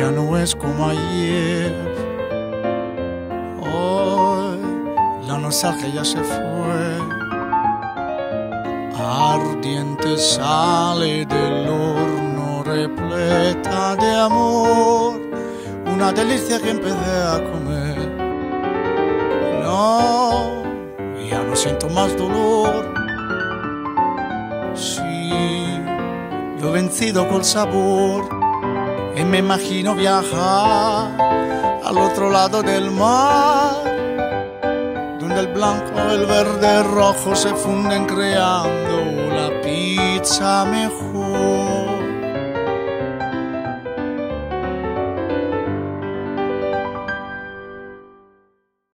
ya no es como ayer. Hoy la nostalgia ya se fue, ardiente sale del horno repleta de amor, una delicia que empecé a comer. No, ya no siento más dolor. Sí, lo he vencido col sabor y me imagino viajar al otro lado del mar, donde el blanco, el verde, el rojo se funden creando la pizza mejor.